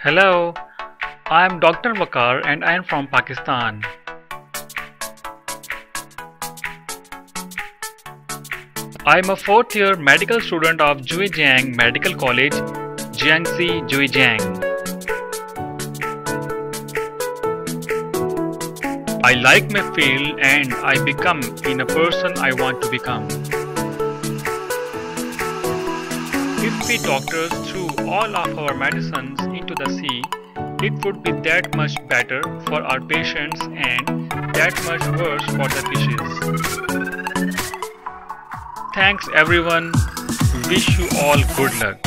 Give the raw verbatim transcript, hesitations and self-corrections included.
Hello, I am Doctor Waqar and I am from Pakistan. I am a fourth year medical student of Zhejiang Medical College, Jiangxi, Zhejiang. I like my field and I become in a person I want to become. If we doctors threw all of our medicines into the sea, it would be that much better for our patients and that much worse for the fishes. Thanks everyone. Wish you all good luck.